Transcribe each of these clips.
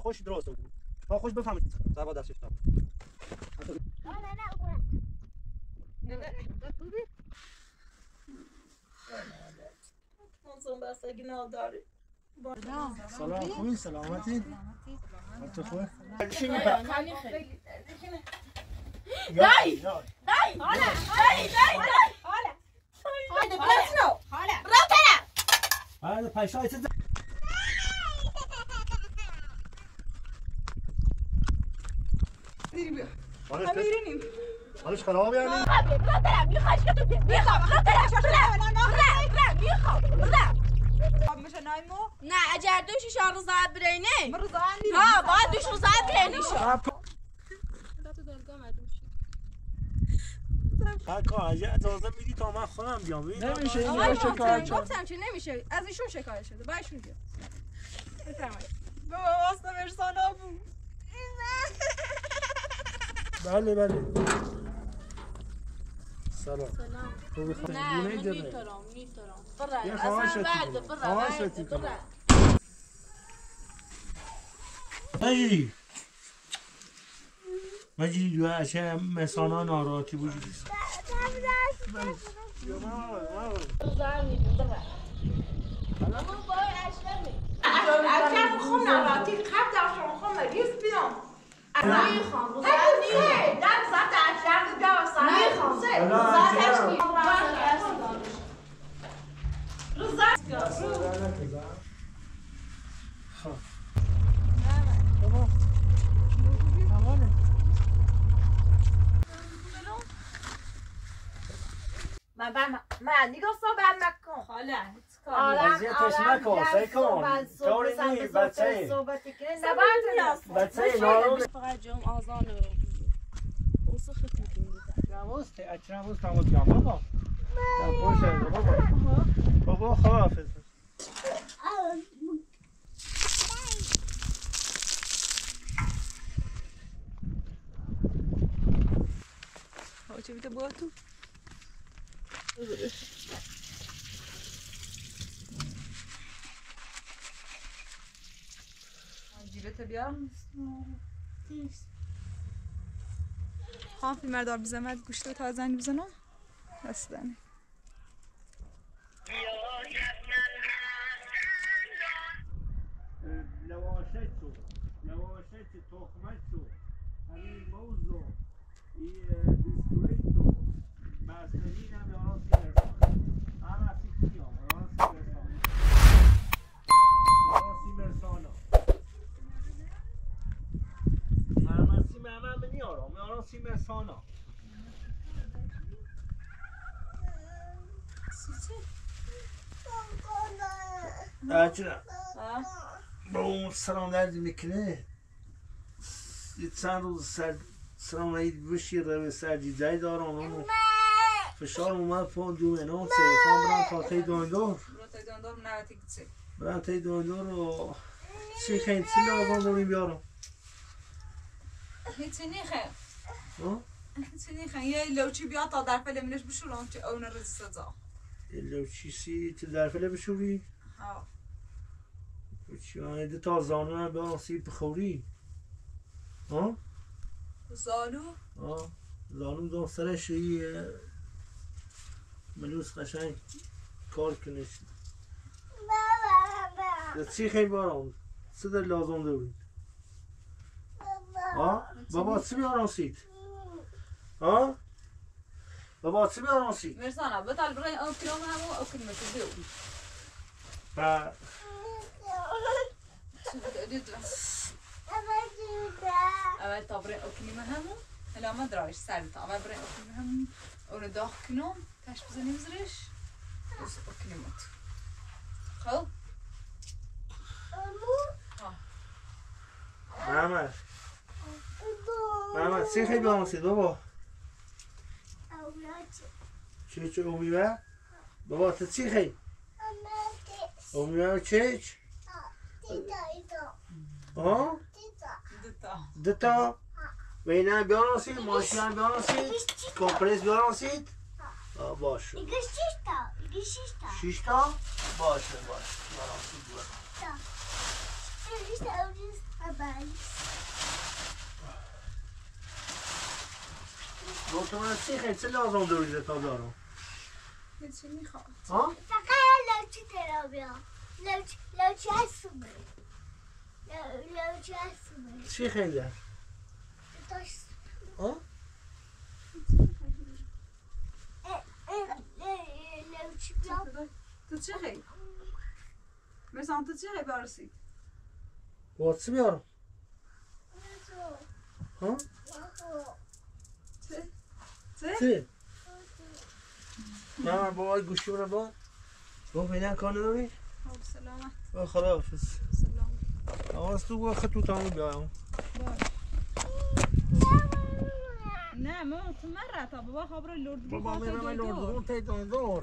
خوش درست بود تا خوش بفهمید زبا دست شد سلام خوبی سلامتی تو خوبه چی می‌کنی دای دای حالا دای دای حالا هذا بلاتنو حالا راتنا هذا پایشای تو میرینیم حالش خرابه یعنی راتنا میخواش که تو میخوام راتنا میخوام میشه نایمو نه اگر دوش 4 روز بعد برینه من روزا عندي ها بعد 2 روز بعد برینه شو کاکا اگه اجازه میدی تا من خودم بیام نمیشه این شکایت گفتم که نمیشه از ایشون شکایت شده باشون بیاد بفرمایید بابا واسه مرسانا بود بله بله سلام تو نه من نیترام برا یه خواهشتی برا مجری مجری دو اچه مسانا ناراحتی وجود است اگر خون ناراحتی قبل در شما خون مریض بیام میخوام روزا در ساعت 8 جا ساعت من نگاه صحبت نکن حالا اذیتش نکن سعی کن طوری نی بچه بچه نارون فقط جام آزان رو وسخت میکنید نماز نماز تمام بیام بابا بابا خداحافظ چه بیته با تو جیبت بیارم خواهم فیلم دار بزنم گوشت تا زنگ بزنم رسیدنه لواشتو تخمتو همین موزو این بیسکویتو مسترین هم یاران سیمرسانا اجرا با اون سلام دردی میکنه یه چند روز سلام نهید بشی روی سرجیجه دارم اونو فشار اومد پون دومنان سه خوام برم تا تی دوندور برم تی دوندور و چی خیلی چی لازم داریم بیارم هیچی نیخه هیچی نیخه یه لوچی بیاد تا در فیلم منش بشورم که اون رزیسته زا یه لوچی سی تو در فیلم بشوری؟ ها چی آنیده تا زانو هم بیارم سیب بخوری ها؟ زانو؟ ها زانو دام سرش یه ملوس قشنگ کار کنش چی خیلی بارم چه در لازم دارید ها بابا چی بیارم سید ها بابا چی بیارم سید مرسانا بطل برای اون کلام همو او کلمت بیو با اول تا برای او کلمه همو هلا ما دراش سر تا اول برای او کلمه همو اونو داخل کنم تاش بزنیم زرش بس او کلمت خب محمد چی خیلی بیارم سید بابا چه اومیوه؟ بابا تو چی خیلی؟ اومیوه چه؟ ها؟ دتا و اینا بیارم سید؟ ماشین هم بیارم سید؟ کمپرس بیارم سید؟ باشه شیشتا؟ باشه بیارم سید بیارم تو من خیلی چه لازم داری تا دارم چی میخواد؟ ها؟ فقط لوچی ترا بیا لوچی هستونه لوچی هستونه چی خیلی هست؟ ها؟ لوچی بیا تو چه خیلی؟ مثلا تو چه خیلی برسی؟ واتسی بیارم ها؟ چه؟ چی؟ من بابای گوشی برم با فعلا کار نداری؟ خب سلامت با خدا حافظ سلام آواز تو با خطوط همون بیایم باش نه ما تو مرة تا بابا خبر لرد بابا میرم لردگون تی دور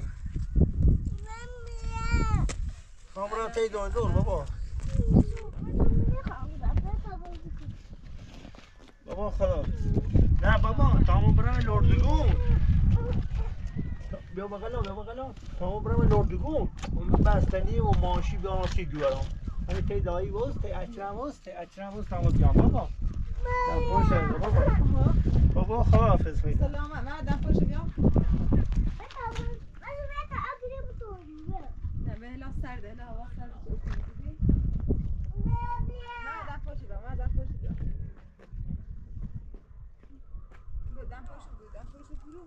خبرم تی دور بابا بابا خدا نه بابا تامون برم لردگون بیا بغلا تامون برم لردگون اون بستنی و ماشی بیارم بیارم همین تی دایی باز تی اچرم باز تامون بیام بابا بابا خدا حافظ فیدا سلامت نه دم پاش بیا نه به هلا سرده هلا هوا سرده نه دم پاش بیا دم پاش بیا دم پاش برو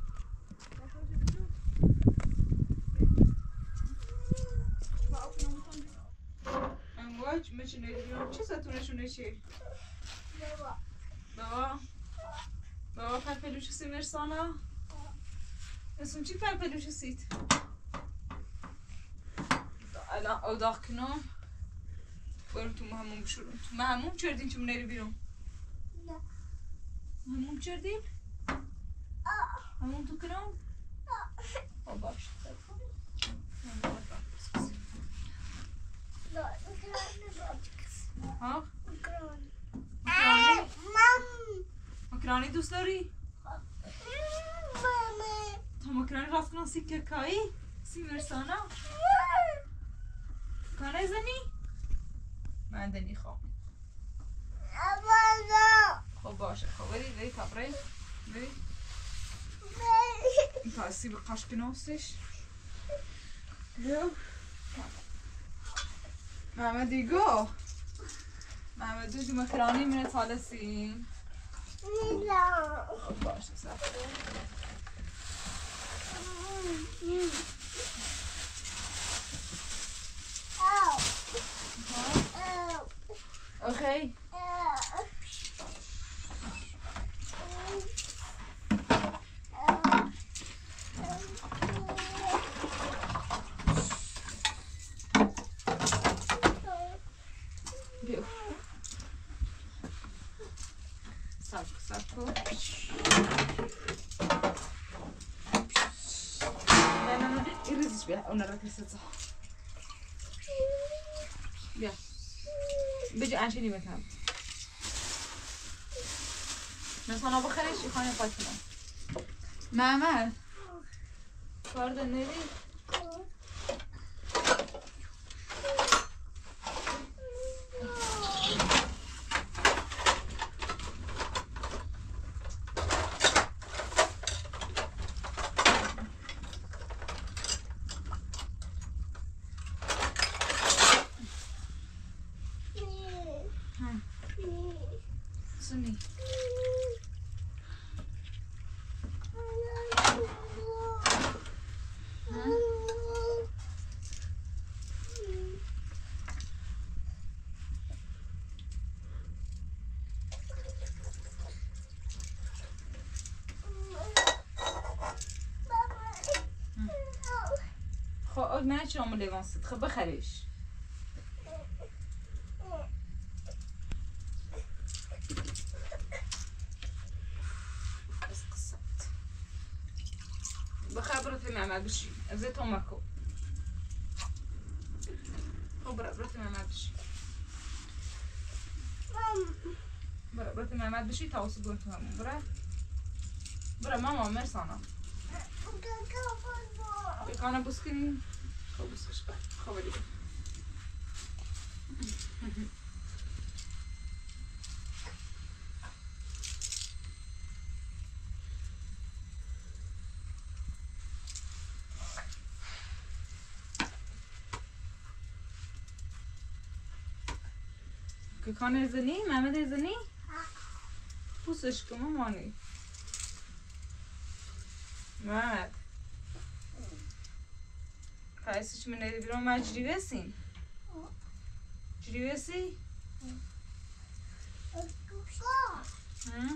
امواج میشونه بیرون چه ستونشونه چی؟ بابا پلپلوش سی مرسانا اسم چی پلپلوش سیت؟ الان اوداق کنم برم تو همون بشورم تو همون چردین چون نری بیرون؟ نه همون چردین؟ همون تو کنم؟ باش ها؟ مکرانی دوست داری؟ تا مکرانی راست کنم سیکه کایی؟ سی مرسانا؟ کانه زنی؟ من دنی خواه خب باشه خب بری تبره بری تا سیب قش کناستش محمدیگو محمدو جو مکرانی من تالسین خب باشه سب اوکی بیو سب کن نه این ریزش بیا اون را کسیتا بیا بجا انشینی بکنم مثلا بخیرش خانه فاطمه محمد کارده نری سمی خب من چرا من لیوانست خب بخریش بخبرت محمد بشی از تو مکو خبرت محمد بشی برات محمد بشی تا واسه گون تو همون برا ماما مرسانا بکانه بسکنی خب بسکش خب دیگه Gökhan izleni, Mehmet izleni. Pusuşku mu mani? Mehmet. Kayısı şimdi neydi bir ama cirivesin. Cirivesi? Hı?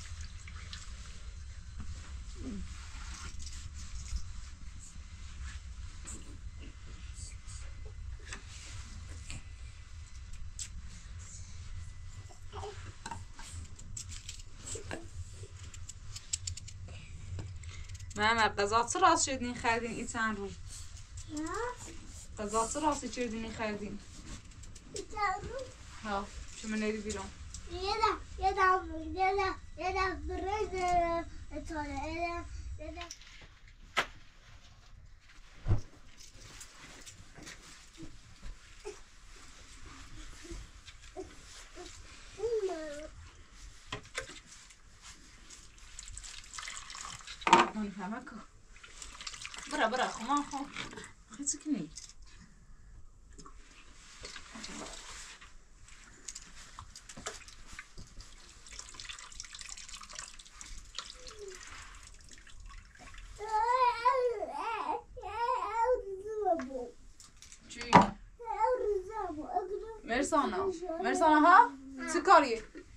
Mehmet غذاتı راست شدین خریدین این چند روز غذاتı راست چردین خریدین ها شما نیدی بیرون یه برز اتاره من فهمك برا خمان خو خي سكني مرسانا ها سكاري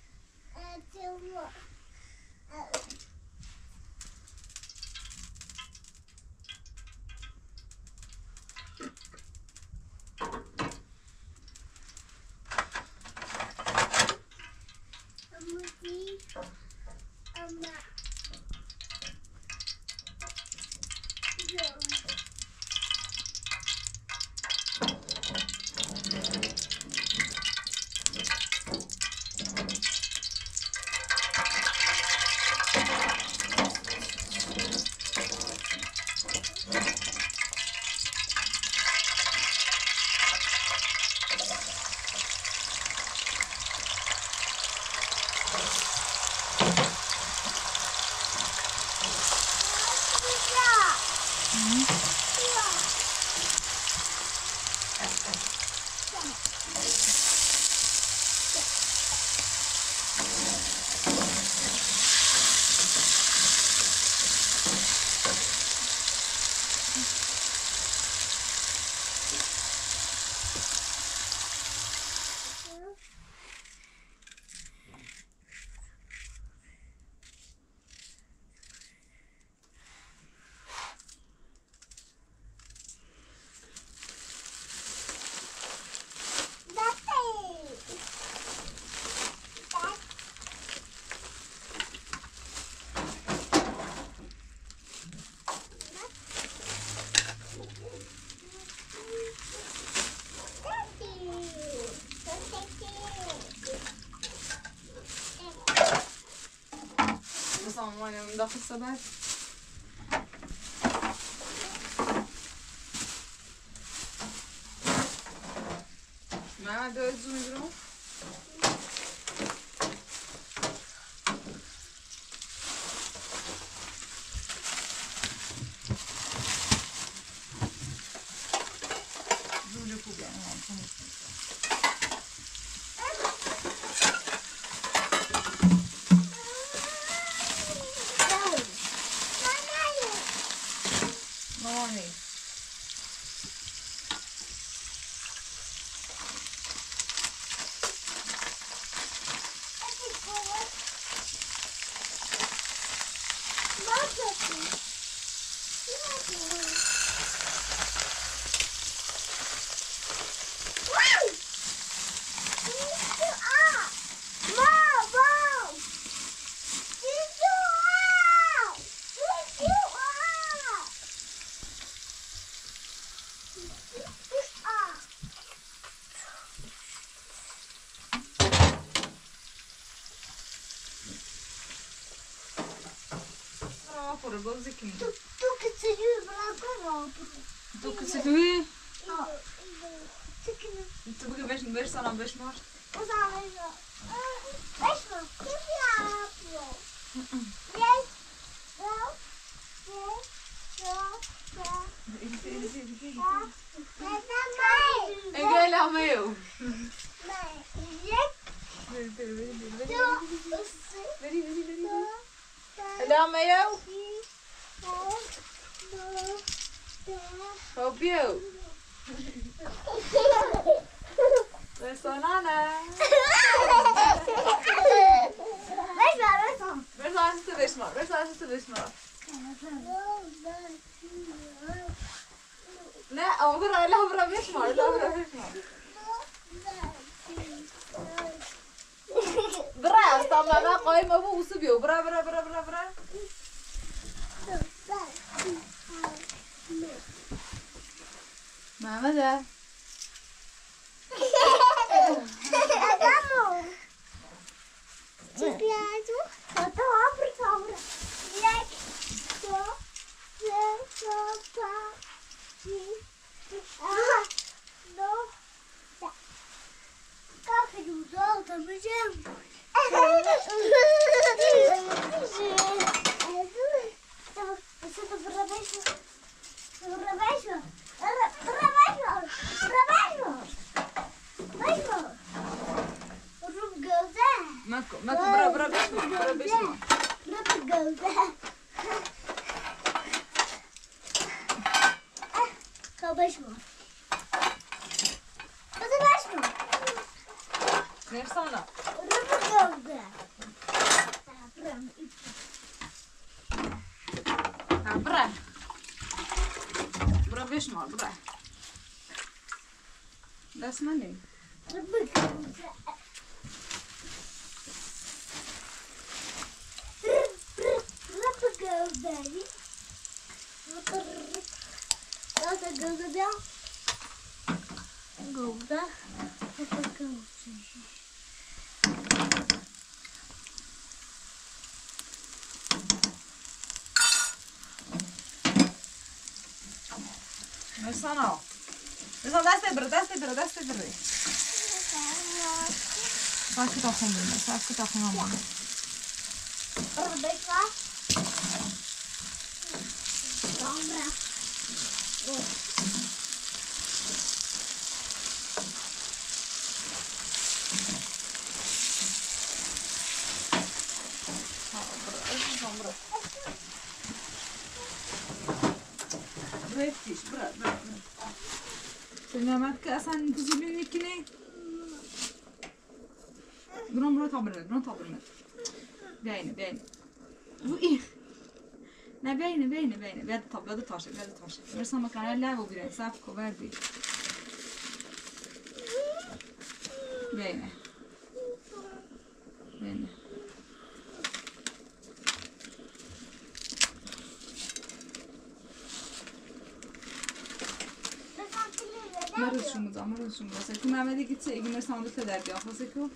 من داخل السبت ما دو زوم برو زوم خوب por bolsa aqui. Tu que se viu lá Tu que se viu? Tu Tu que vês no berço, só não vês mais. É que ele é meu. Hello, Mayo. Hope you. There's Nana. Where's Liza to Bismarck? Where's Liza to Bismarck? لا أبغى لا أبغى بسمع لا أبغى بسمع برا طبعا ما قايم أبو وسبيو برا برا برا برا برا ما ماذا ما برا برا بسمع برا بسمع نرسانا برا برا بسمع برا ده اسمعني نرسانا دست برا دست برا دست برا ساكت أخوهم بنا ساكت أخوهم بنا بريفتيش برا برا سلامتك أصلا تجيبين كني برا تعبرنا باينة وإيه لا باينة بعد طب بعد طاشة مرسى مكان اللعب وبيرن صافكو باردي باينة مرز شو سيكون عملي قلت إيجي مرسى عملت تدربي أخلصكو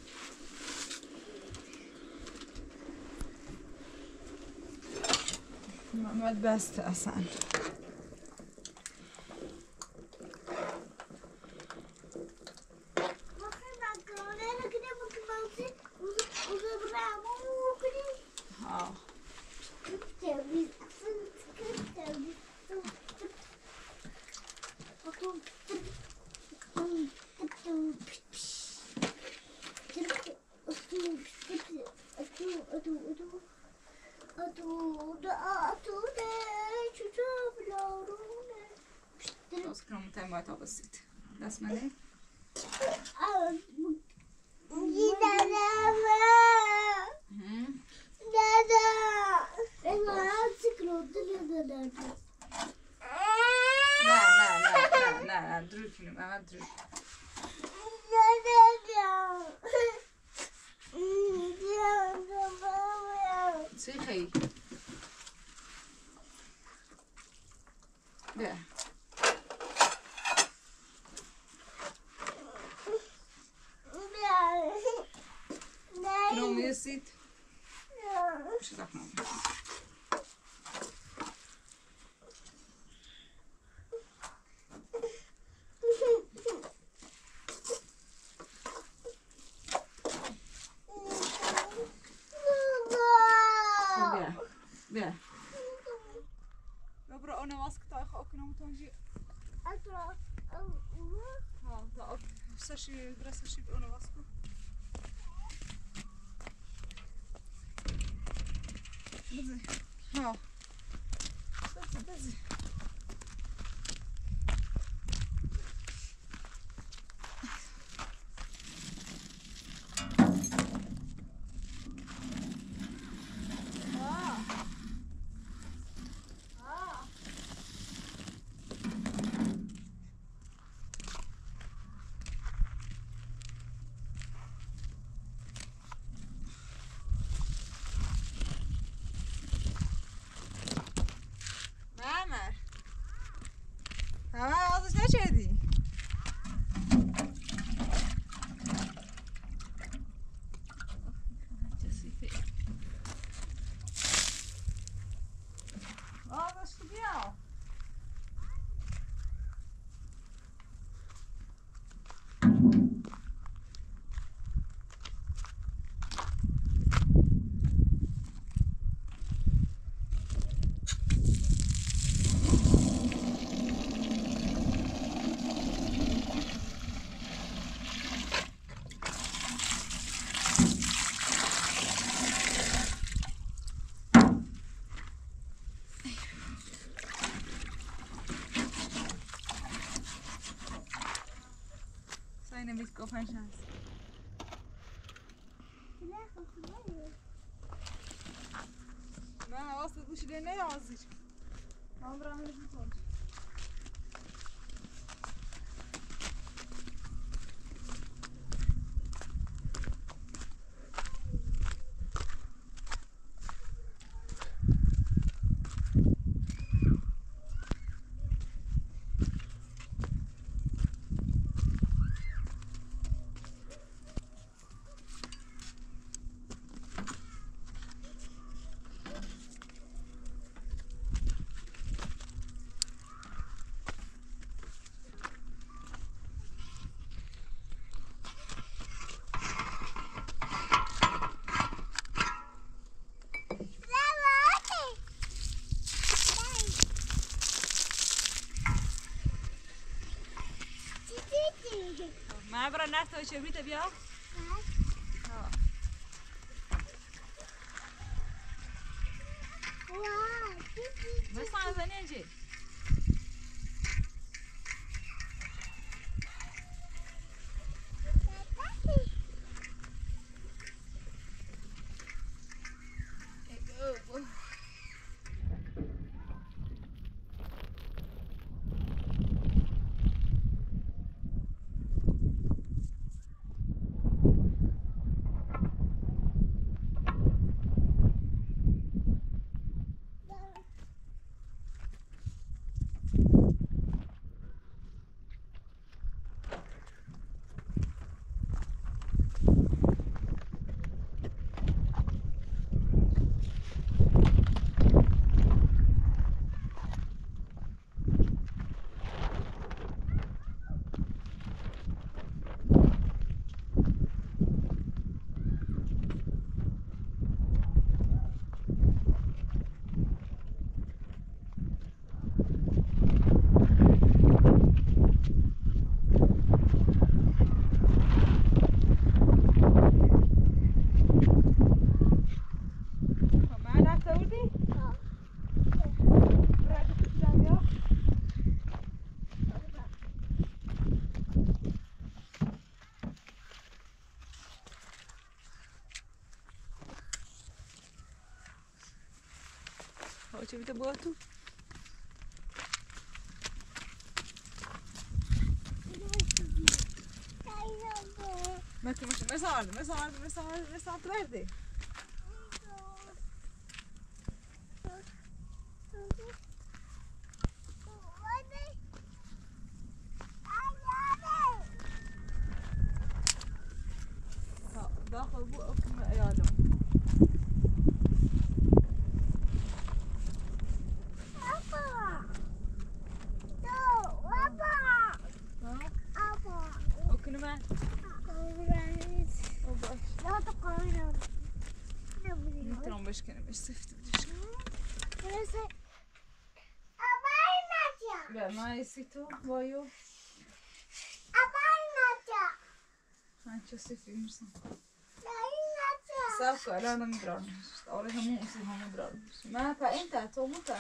ما بس أصلا Skrom tema to basit. Da smo ne? لا drugi film, ama drugi. Слухай. Да. Кроме сит. Что так надо? Dobra, ona łaska ta okno to gdzie. A to ha, to wsaszy, wracasz się ona łaska. ها بزي نشدی آزش بیا نمیت گفتن شانس نه واسه گوشی نه آزی من برام میتونم ما برا نرتا چه بیت بیا بس انا زني اجي چه بیت با تو ماكو مش مساعد وردي داخل بوقكم عيالهم باش کنم استفاده بدش به ما یسیتو بایو من چه سفی میرسم سافكو لا أنا مدران أولي همو أصيب همو مدران ما فأنت تومتا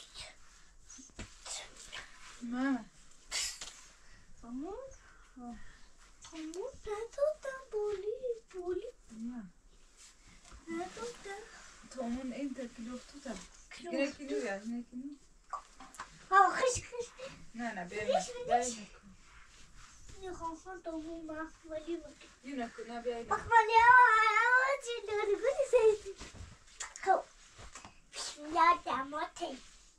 ماما Vamos. Vamos pra toda boli. تومن أنت كيلو توتا كيلو يعني كيلو خش. لا بيعمل Jag har fått av min mamma. يونك نبي Bak bana ya. Şimdi bunu sevdim. Ya damatı.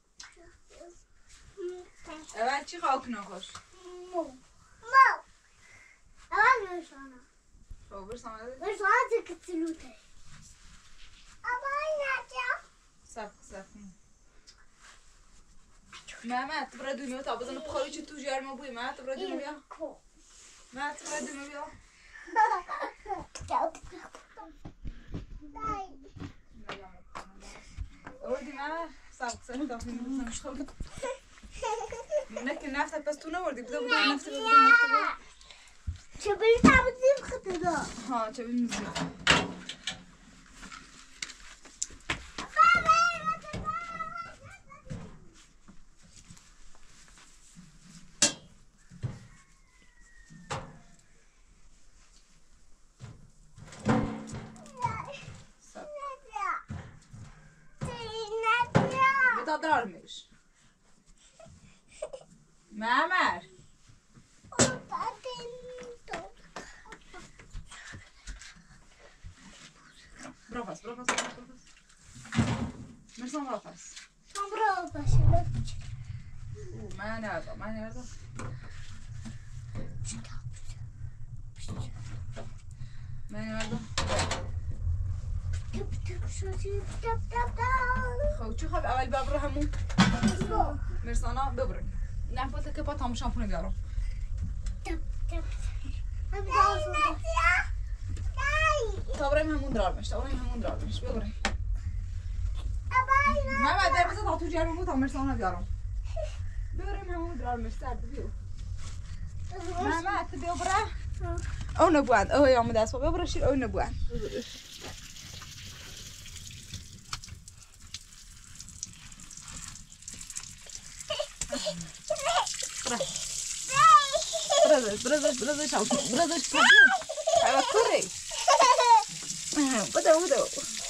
أبعد شي خاك نخش Mo. Ama ne sana? خو برسم على Ben sana tıkıtılıyor. Ama ne سافك ما تبرد دنيا تابا زين بخاري شو تجار ما بوي ما تبرد دنيا ما تبرد دنيا أودي ما سافك تافي مش خلق منك النفط بس تنور دي بدو نفط Çöpünü tabutayım kıtıda. ها تبي مزيد بتضرمش مامر برافاس مرسام برافاس ما نرضى خو شو خب اول باب رحمو مرسانا ببرم نعم قلت لك بطعم هم شامبو بيارو تابرم همون درارمش ببرم ما بعد بس تعطوا جارو بطعم مرسانا بيارو ببرم همون درارمش سرد بيو ما تبي ببره او نبوان او يوم داس ببره شيل او نبوان برزش شاو ايوه كوري بدو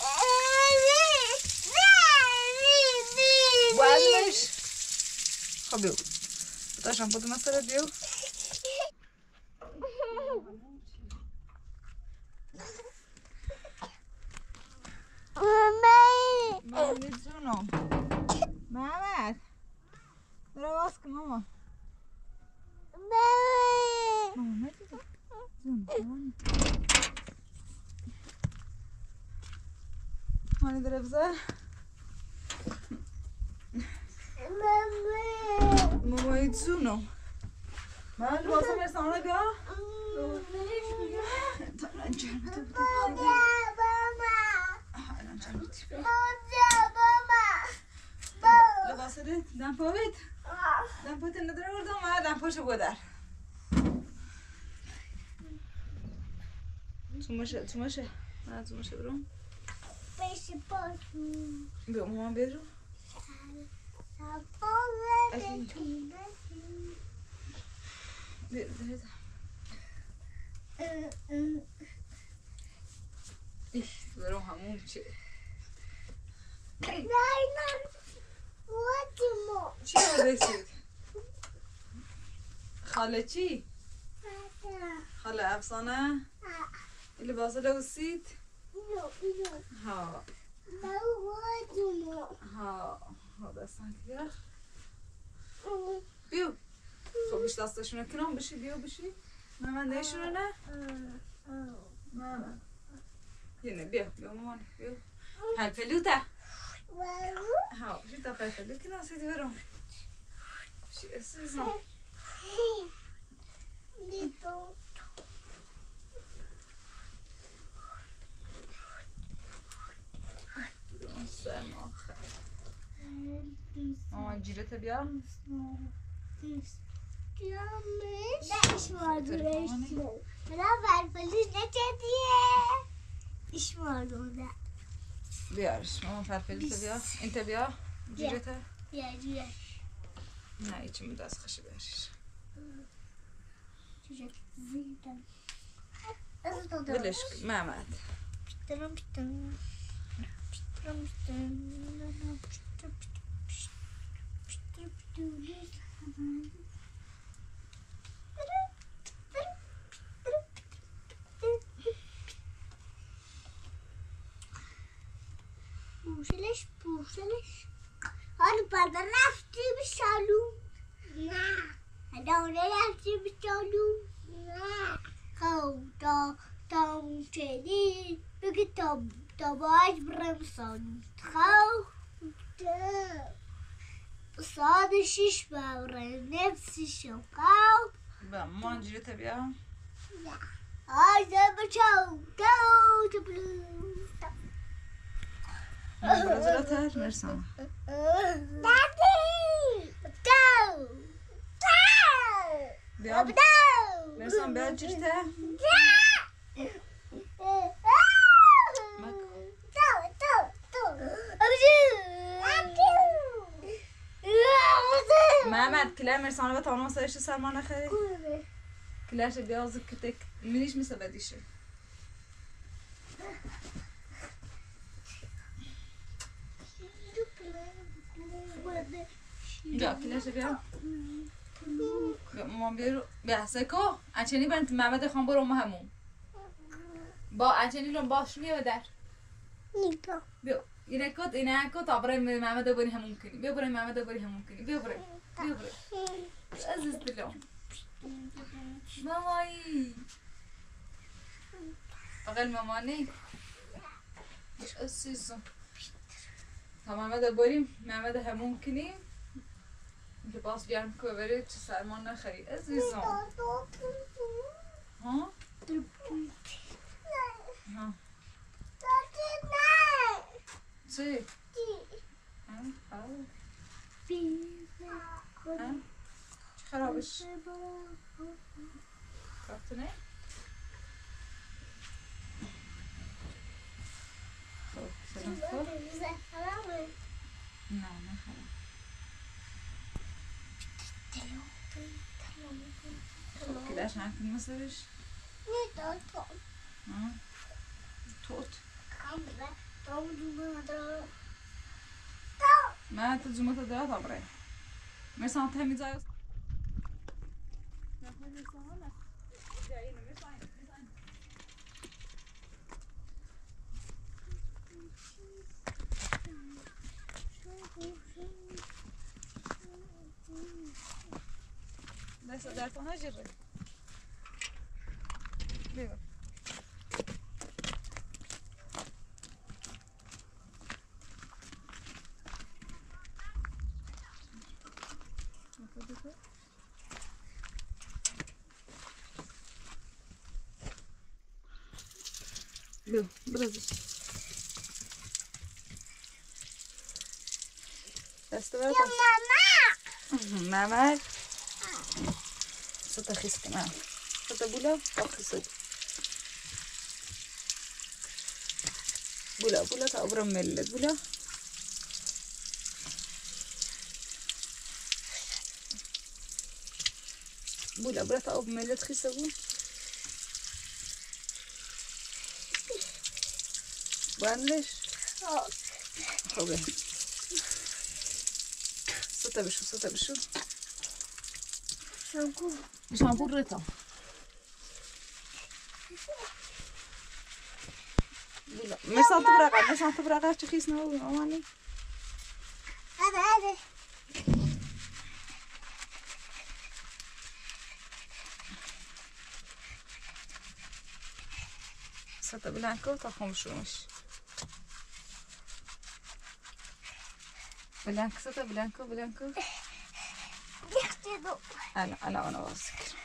وعلش خبيو بتاع شامبو ده مثلا بيو ما نزونو ماما رواسك ماما ماما زون هاني دربزه ماما يتزونو ما الواسه مرسانه بيا طبعا جرمت لباسه دم پویت نداره بردم ما دم پاشو بودر تومشه نه تومشه برم بیا ماما بیرو برو همون چه چی رو رسید؟ خاله چی؟ خاله افسانه؟ لباسه لوسید؟ ها دستان دیگر بیو خب بیش دستشونه کنم بشی بشی مامان دیشونه نه؟ مامان یه بیا مامان بیو هل پلوته ها شو تفاحة لكن أصيد برام شو اسمه ماما جيرتها بيا Ne iş vardı reisle? Beraber feliz ne çediye? ايش مالونه بیارش مامان فلفل بیا انت بیا جیرته يا جيش نه ایچی می دست خشی بیارش جيش زيدا ولش محمد بوشلش حالا بعد رفتی به سالون نه حالا رفتی به سالون نه خب تا چلی بگه تا باش برم سالون خب ساعت 6 ببره نفسی شو خب با مامان جیرته بیا آی بچو تو بلو بزرگتر مرسان دادی بیا مرسان بیا جیرته محمد کلر مرسانه به تانو سرش سلمان نخری کلرش بیازه کتک منیش مثل بدیشه بیا کلرش بیا مامان بیارو بیا سکو انچنی برنت محمد خان برو همون با انچنی رو باش بیا در بیا اینه کت آبرای محمد بری همون کنی بیا برای محمد بری همون کنی بیا برای عزیز دلم مامایی بغل مامانی عزیزم تا محمد بریم محمد همون کنیم لباس گرم که ببری چه سرمان نخری عزیزم ها؟ ها چی؟ چه خرابش؟ کارتونه؟ خب سلام خب؟ نه خراب خب کلاش نکنی مثلش؟ توت ما ترجمة الدراسة طبعا مرسان تهمي زايو بس درتون هجري بيبا بيبا برازي بس يا ماما ماما صوت خيس كمان صوت بولا خيس بولا تأبرم ملت بولا بولا تأب ملت خيس بو بانلش خوبه صوت بشو شامپو رتا مرسان تبرقه چه خیس نو آمانی هذا صوت بلانكو تا خمشومش بلانكو يختدو انا واثق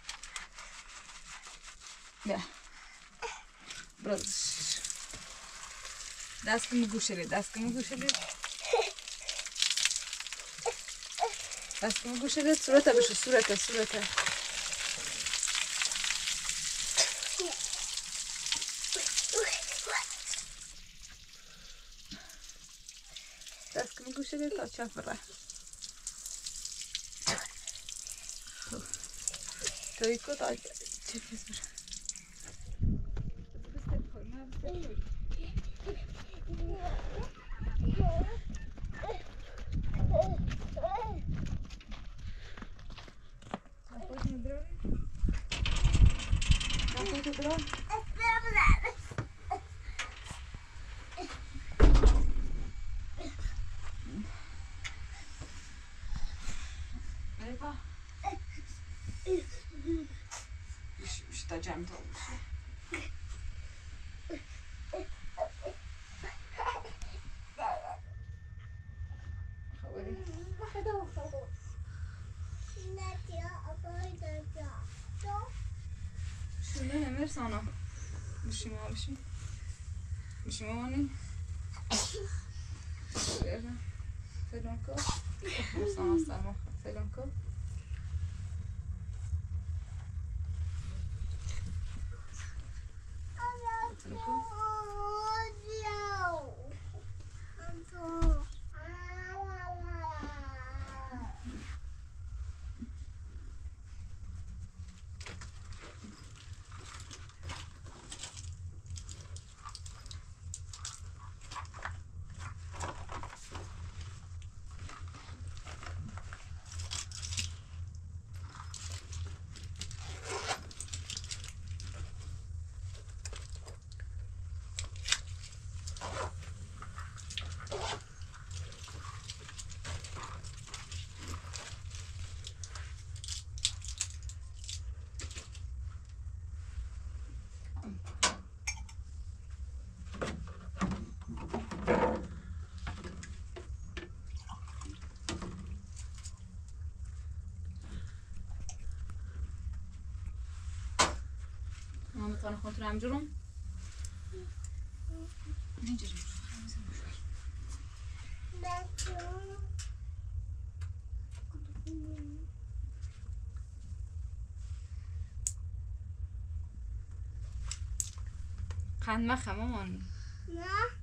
بیا برازش دست میگوشلی صورت بشو صورت شده تا چه بره توی کو تا چه کس بره جمع تا بشه شونه همه رسانا بشی ما بشی مامانی فیلم کو رسانا سلام فیلم کو متان خودتون هم جرم اینجوری قند مخه مامانی نه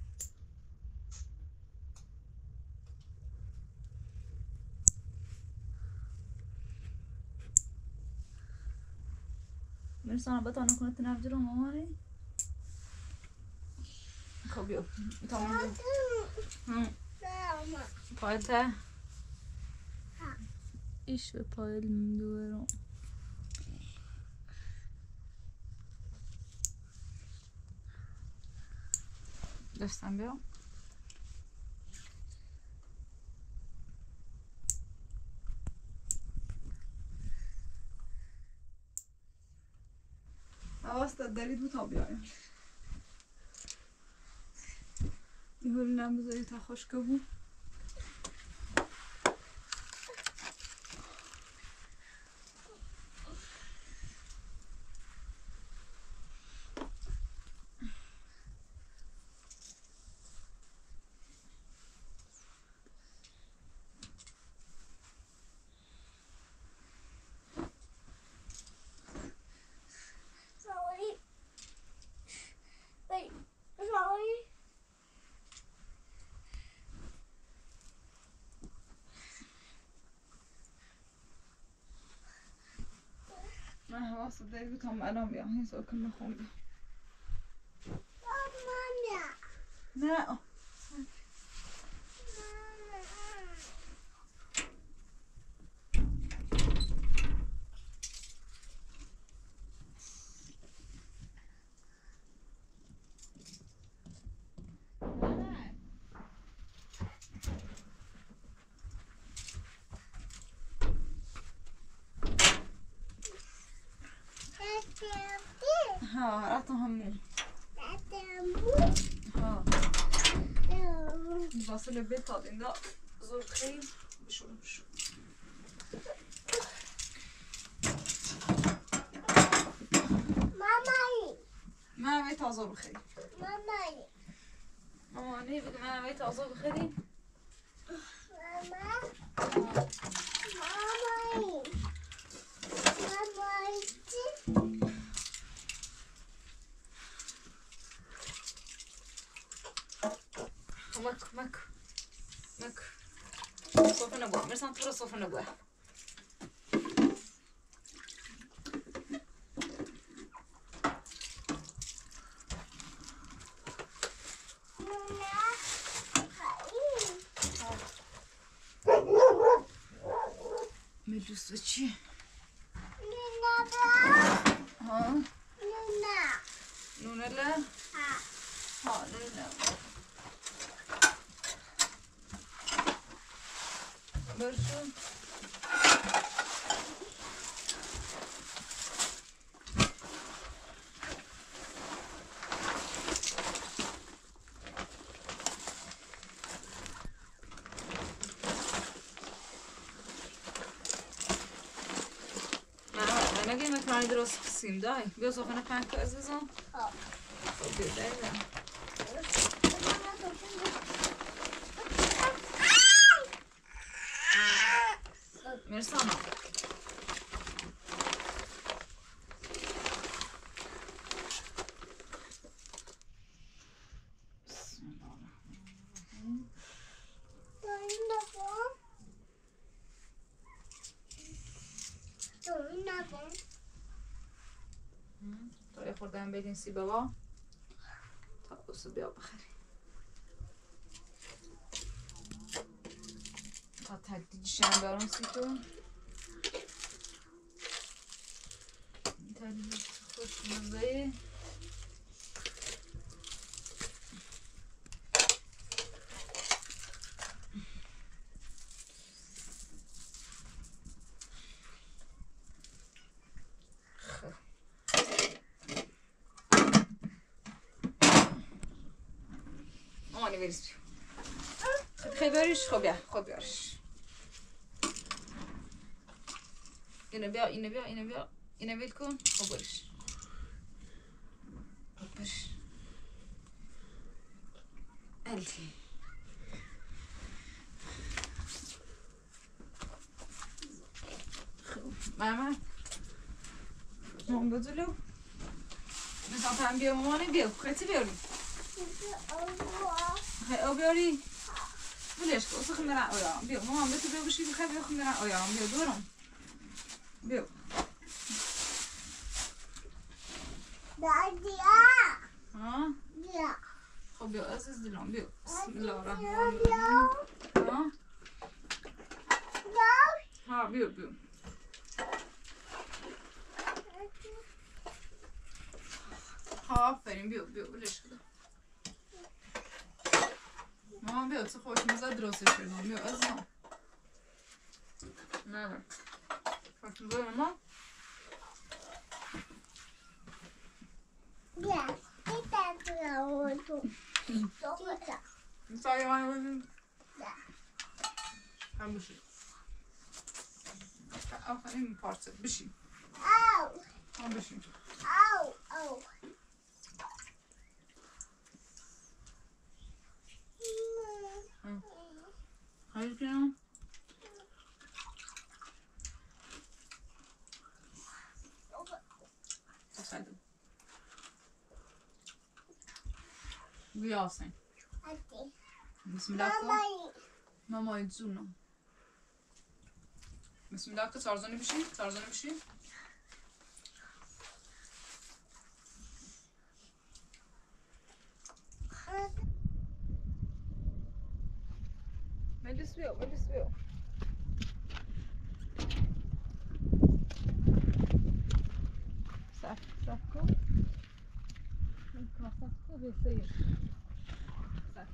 مرسانا بطانه کنه تنف جرم مامانی خب بیو تمام پایته ایش به پایل دوارم دستم بیام واسطه دارید بود تا بیایم این هولی نم بذاری تا خشکه بود واسه داری بود هم الان بیام این ساکن نخوندم نه ها رفتم همون ها واسه البيت طالعين ده زور خير بشو ما بيت زور بخير ماما ليه بقى ما بيت زور بخير ماكو صوفه نبوه مرسان تفرق صوفه نبوه مجلس چی؟ ها؟ نونه لا؟ ها نونه برشون نگه مکرانی درست کسیم دای بیا صفحه پنکه عزیزم خب بیا داریم مرسان تا یه خوردن بدین سی بابا تا بسو بیا بخری تا تدیج شن برون سی تو تدیج خوش مزه مامانی بریز بیا خیلی بریش خب بیا خب بیارش اینو بیا اینو بیا اینو بیا اینو بیل کن خب بریش خب بریش التی خب ماما مام بدولو مثلا هم بیا مامانی بیا خیلی بیاری او بیاری بلش کن اصلا خمیرن آیام بیا مامان بتو بیا بشی بخواه بیا خمیرن آیام بیا دورم بیا ها خب بیا عزیز دلم بیا بسم الله الرحمن الرحیم ها بیا بیا آفرین بیا بیا بلش کن مامان بیا چه خوش مزه درستش کردم بیا عزیزم نه خوش مزه مامان می‌سایی من بزن هم بشی آخرین پارچه بشی هم بشی هایی کنم تسلیم بیا حسین بسم الله کن مامای جونم بسم الله کن سارزانی بشی مجلس بیا صف کن صف کن بسیر صف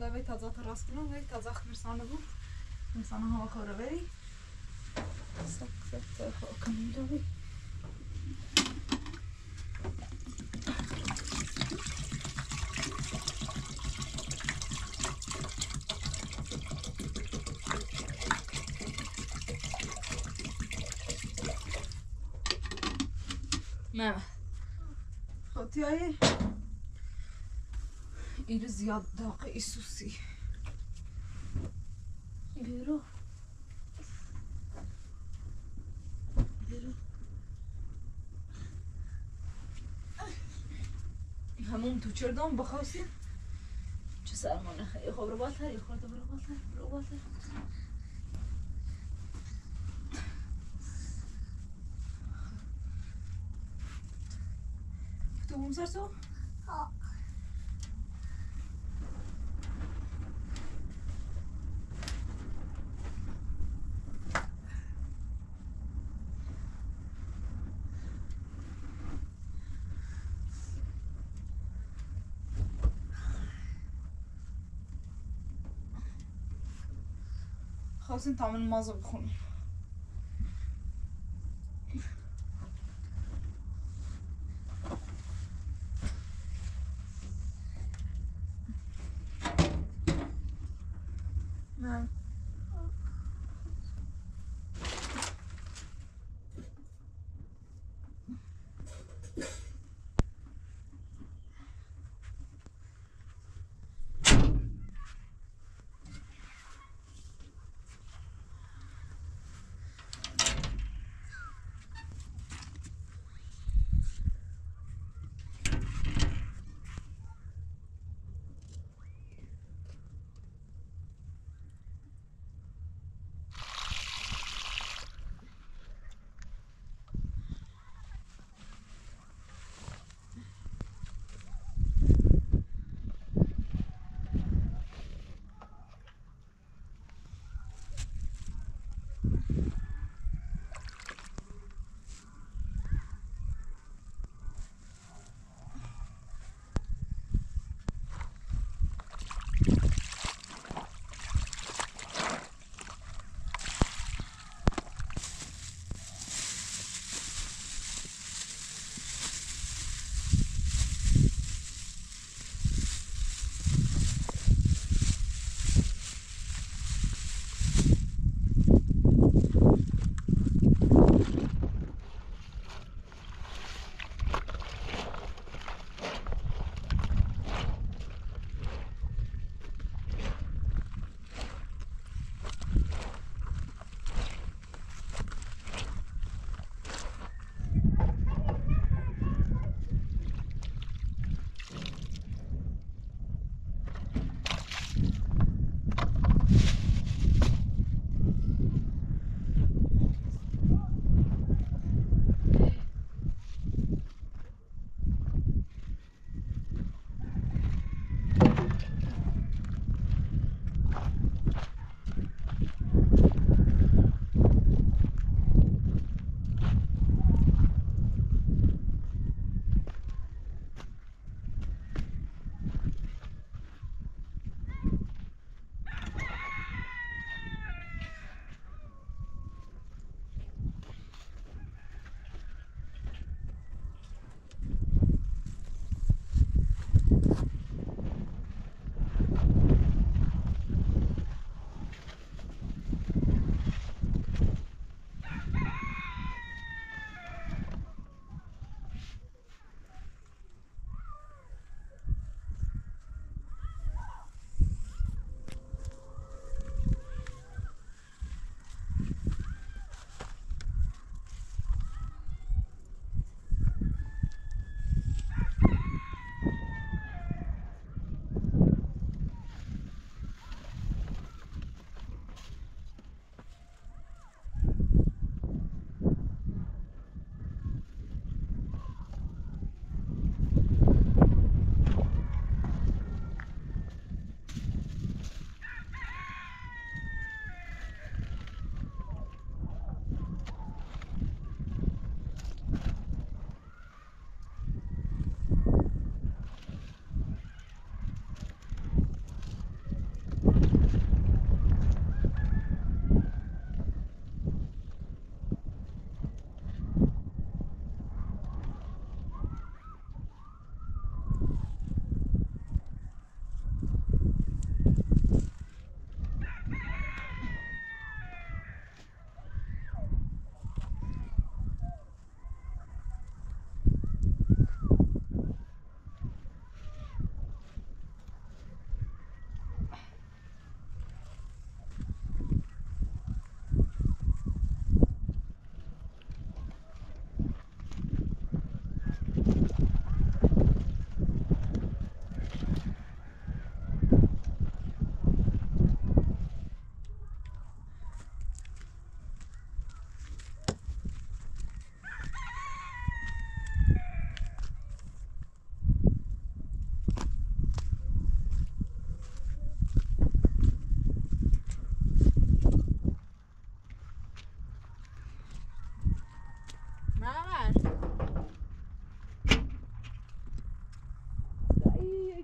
به تازه راست کنم ولی تازه خمرسانه بود خمرسانه هوا خوره بری سخت کنیم دوی نه خودتی هایی اینو زیاد داغ ایسوسی برو همون تو چردم بخواستیم چه سرمانه خیلی خوب رو بالتر یه خورده برو بالتر تو بوم سر تو؟ خواستیم تامن مازو بخونیم نه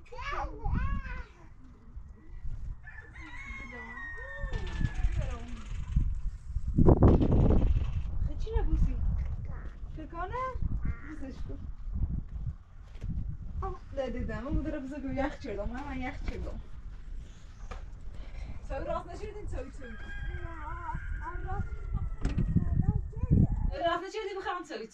چی نبوسی؟ شکانه؟ بوسش کن. دیدم من مدرم بزرگ یخ چردم من یخ چردم سوی راست نشدین سوی راست نشدی بخوام سوی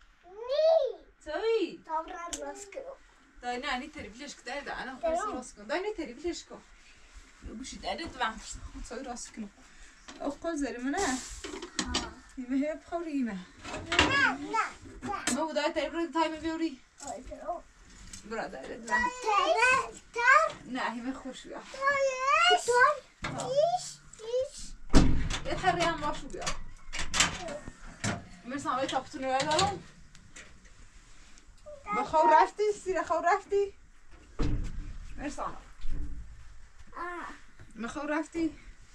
سوی Dobra, rozkrył. دای نه نیتری بلش کن دای انا خواست راست کن دای نیتری بلش کن بوشی دای دوام سوی راست کن او قل زری منه ایمه هی بخوری ایمه ما دای تری برای تایم بیاری برادر دوام نه ایمه خوش بیا یه تری هم باشو بیا مرسان آقای تاپتون رو دارم بخو رفتی سیره خو رفتی مرسان بخو رفتی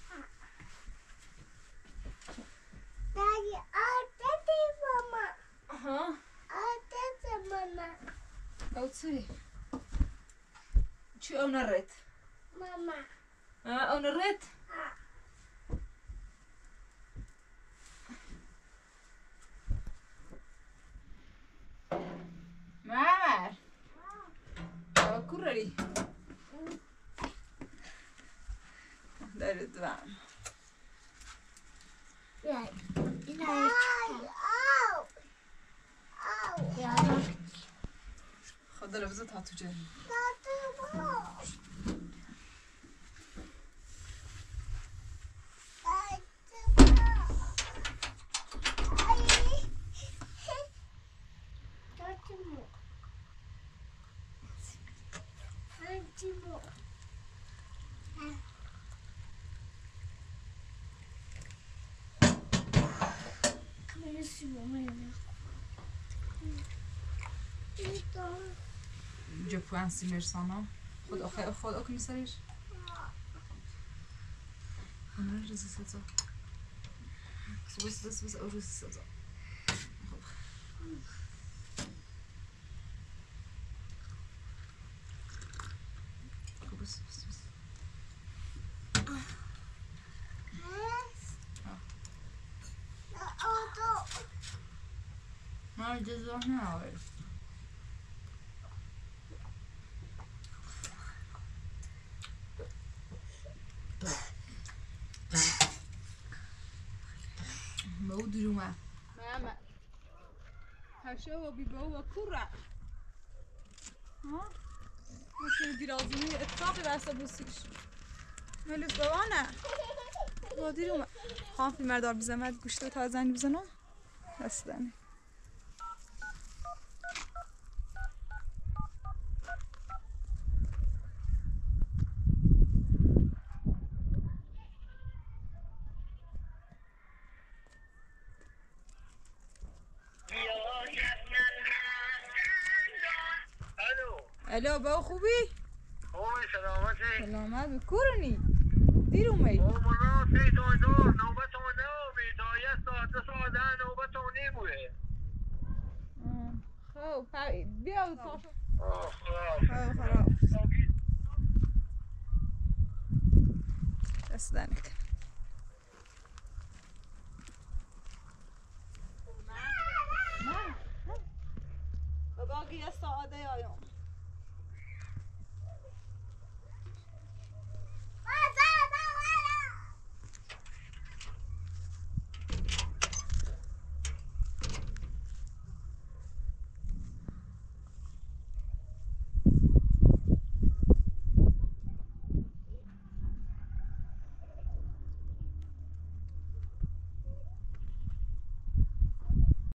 Daj, ty mama. آها Ty mama. او چی چی اون رد Mama. اون رد مامر او کورری داره دوام Daj. Daj. Au. Au. Ja, خود داره بزن تا تو جایی اینجا پوانسی مرسانا خود آکنی سرش همه رزی سازا بس او رزی سازا خب بس ما جزا نه آورد او درومه ماما هشا و بیبا و کورا ها ممكن درازني اتفاقي بس بوسيش ملوس بابانه واديرو خان في مردار بزمت گوشت تازنی بزنم اصلا الو با خوبی؟ خوبی سلامتی سلامت بکورنی دیر اومد مناسب تایدار نوبت اونه تا یه ساعت نوبت اونی بوده خب بیا تاشو خراب اصلا نکن بابا یه ساعته آیم